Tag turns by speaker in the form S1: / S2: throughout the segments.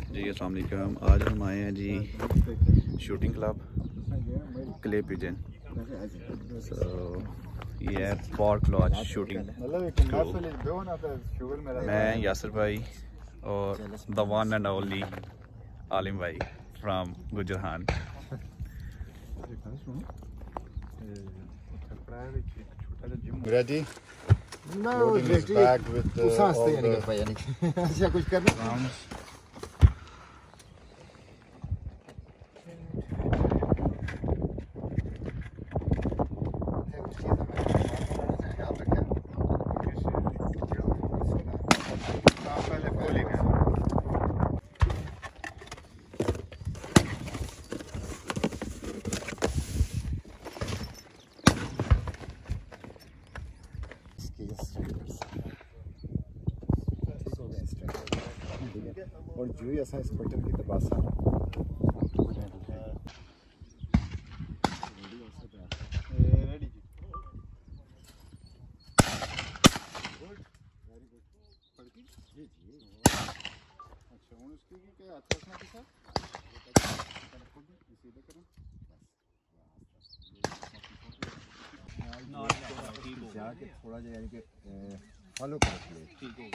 S1: जी अस्सलाम वालेकुम। आज हम आए हैं जी शूटिंग क्लब क्ले पिजन। ये है पार्क लॉज शूटिंग। मैं यासर भाई और the one and only Alim भाई फ्राम गुजरान।
S2: Ready?
S3: No,
S2: Loading his bag with all the rounds. और जो ही ऐसा इस बटन की दबासा जाके थोड़ा जा यानी कि फॉलो कर ले। ठीक है।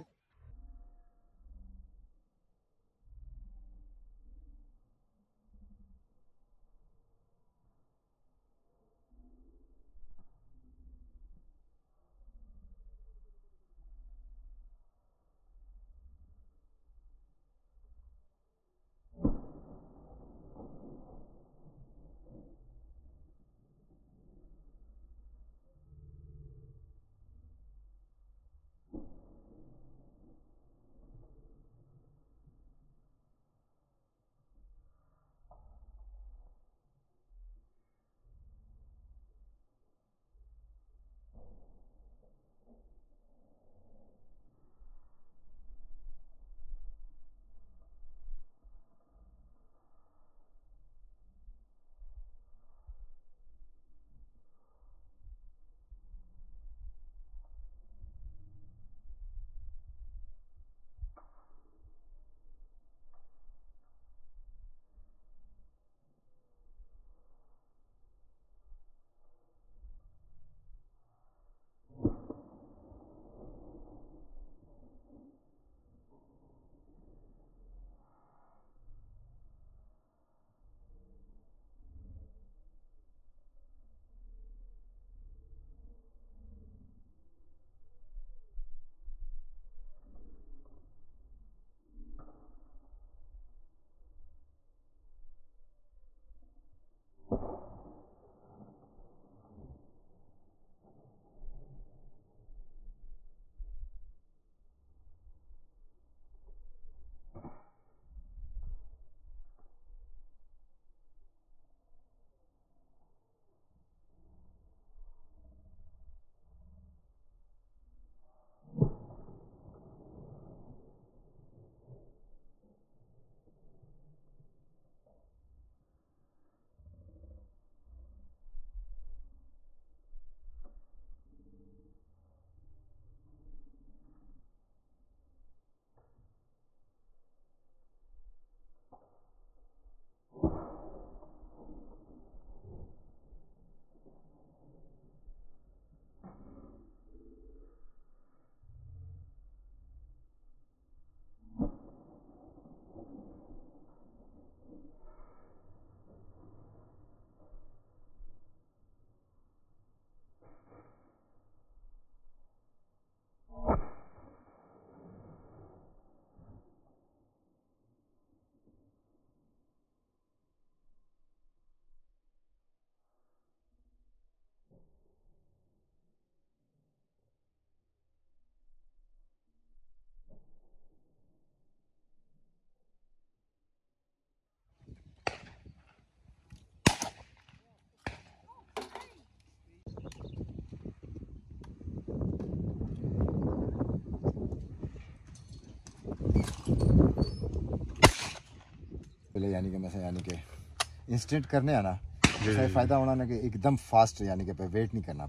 S2: पहले यानी कि मैं यानी कि इंस्टेंट करने आना इसका फायदा होना ना कि एकदम फास्ट यानी कि वेट नहीं करना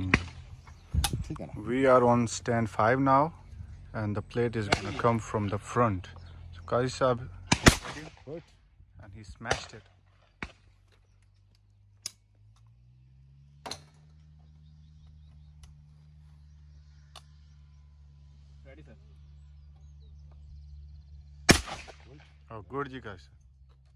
S2: पड़ेगा। ठीक है ना।
S1: We are on stand 5 now and the plate is going to come from the front. So Kai Sahib.
S2: Good.
S1: And he smashed it.
S3: Ready, sir.
S1: Oh, good ji Kai Sahib.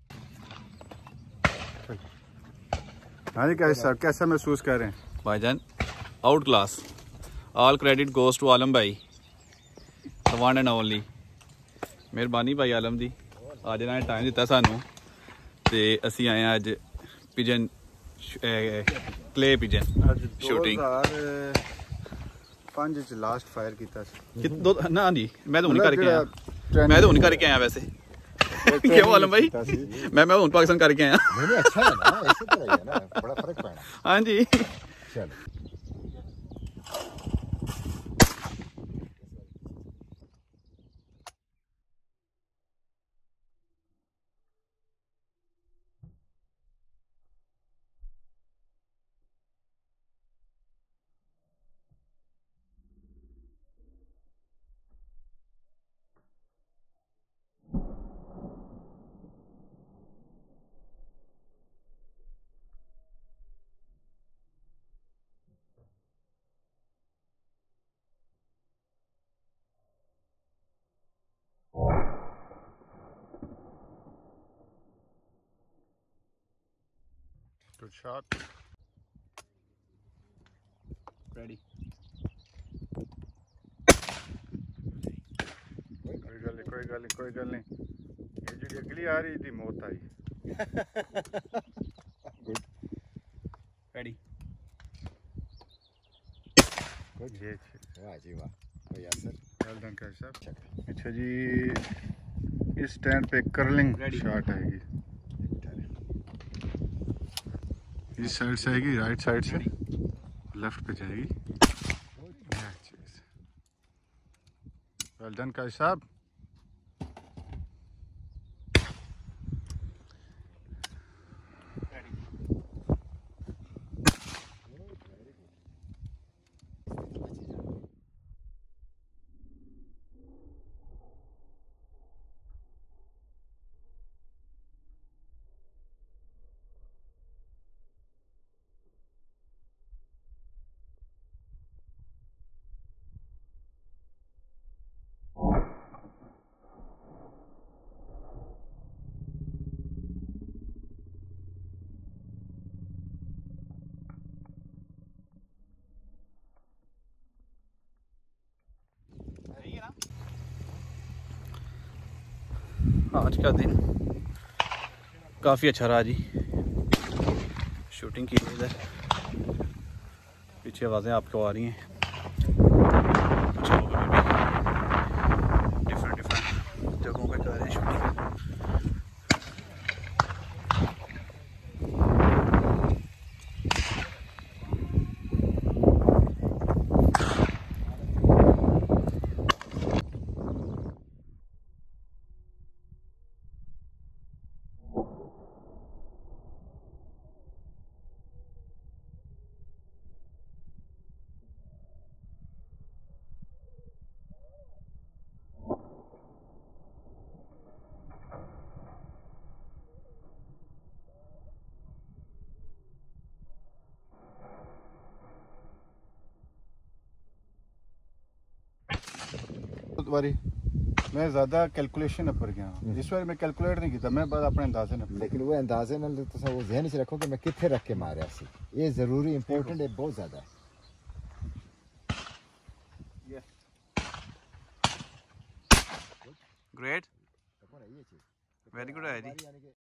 S1: हाँ जी Kai Sahib, कैसा महसूस कर रहे हैं? भाईजान out class. All credit goes to Alam भाई, the one and only. ਮਿਹਰਬਾਨੀ ਭਾਈ ਆਲਮ ਦੀ, ਅੱਜ ਇਹਨਾਂ ਨੇ ਟਾਈਮ ਦਿੱਤਾ ਸਾਨੂੰ ਤੇ ਅਸੀਂ ਆਏ ਆ ਅੱਜ ਪਿਜਨ ਕਲੇ ਪਿਜਨ ਸ਼ੂਟਿੰਗ
S4: 2005 ਚ ਲਾਸਟ ਫਾਇਰ ਕੀਤਾ ਸੀ
S1: ਨਾ ਜੀ. ਮੈਂ ਤਾਂ ਹੁਣ ਕਰਕੇ ਆਇਆ, ਮੈਂ ਤਾਂ ਹੁਣ ਕਰਕੇ ਆਇਆ ਵੈਸੇ. ਕਿਉਂ ਆਲਮ ਭਾਈ? ਮੈਂ ਹੁਣ ਪਾਕਿਸਤਾਨ ਕਰਕੇ ਆਇਆ.
S2: नहीं अच्छा है ना, ऐसे तो है ना, बड़ा फर्क पड़ा.
S1: हाँ जी.
S2: चलो
S1: Good shot.
S3: Ready.
S1: कोई गल नहीं. ये जी अगली आ रही थी मौत आई.
S3: Ready.
S2: गुड.
S1: ये
S2: वाह जी वाह. कोई असर.
S1: Well done Kai Sahib. अच्छा जी, इस स्टैंड पे कर्लिंग शॉट आएगी. इस साइड से आएगी, राइट साइड से लेफ्ट पे जाएगी. Well done Kai Sahib. आज का दिन काफ़ी अच्छा रहा जी. शूटिंग की इधर पीछे आवाज़ें आपको आ रही हैं. कुछ लोग अभी भी डिफरेंट जगहों पे कर रहे हैं शूटिंग.
S4: बारी मैं ज़्यादा कैलकुलेशन पर गया. इस बार मैं कैलकुलेट नहीं किया, मैं बस अपने अंदाजे न.
S2: लेकिन वो अंदाजे नाल तो वो ज़हन च रखो कि मैं किथे रख के मारिया सी. ये ज़रूरी इंपॉर्टेंट है, बहुत ज़्यादा है.
S1: ग्रेट, वेरी गुड है जी.